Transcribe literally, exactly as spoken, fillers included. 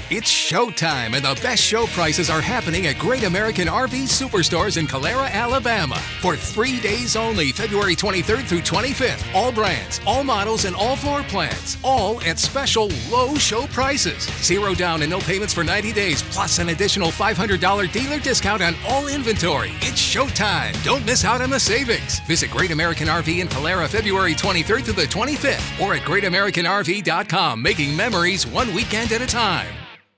It's showtime, and the best show prices are happening at Great American R V Superstores in Calera, Alabama. For three days only, February twenty-third through twenty-fifth. All brands, all models, and all floor plans. All at special low show prices. Zero down and no payments for ninety days, plus an additional five hundred dollars dealer discount on all inventory. It's showtime. Don't miss out on the savings. Visit Great American R V in Calera, February twenty-third through the twenty-fifth, or at great american r v dot com, making memories one weekend at a time.